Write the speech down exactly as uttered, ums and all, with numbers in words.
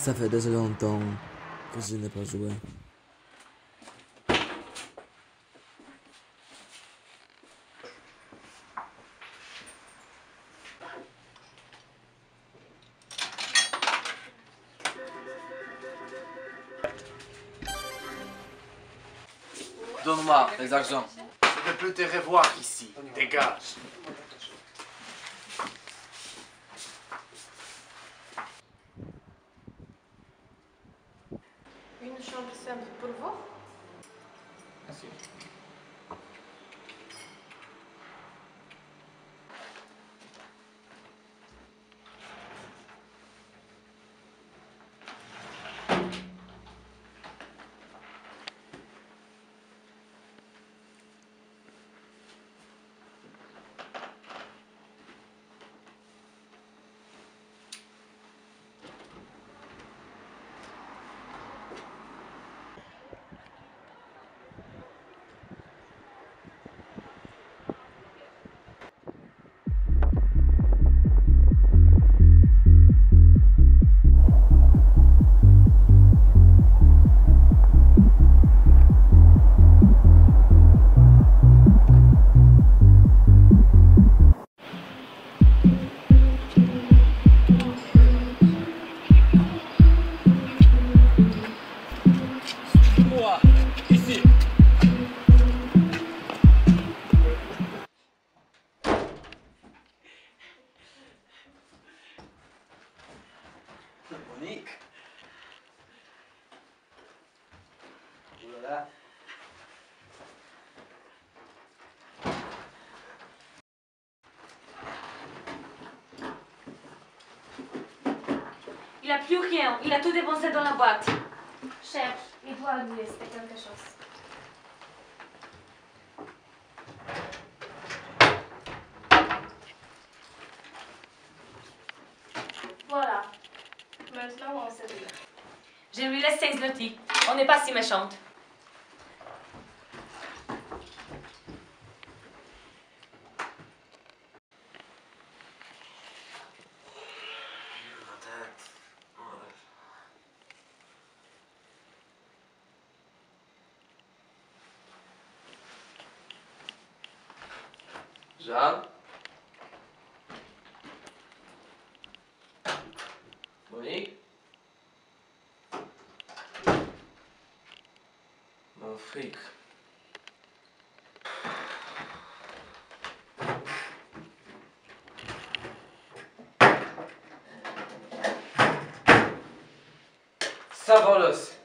Ça fait déjà longtemps que je n'ai pas joué. Donne-moi les argents. Je ne peux te revoir ici. Dégage. Une chambre simple pour vous? Merci. Moi, ici. Monique. Oh là là. Il a plus rien, il a tout dépensé dans la boîte. Chef, il doit lui rester quelque chose. Voilà. Maintenant, on se dit. Je lui laisse seize lotis. On n'est pas si méchante. Jeanne. Monique. Mon fric. Ça va,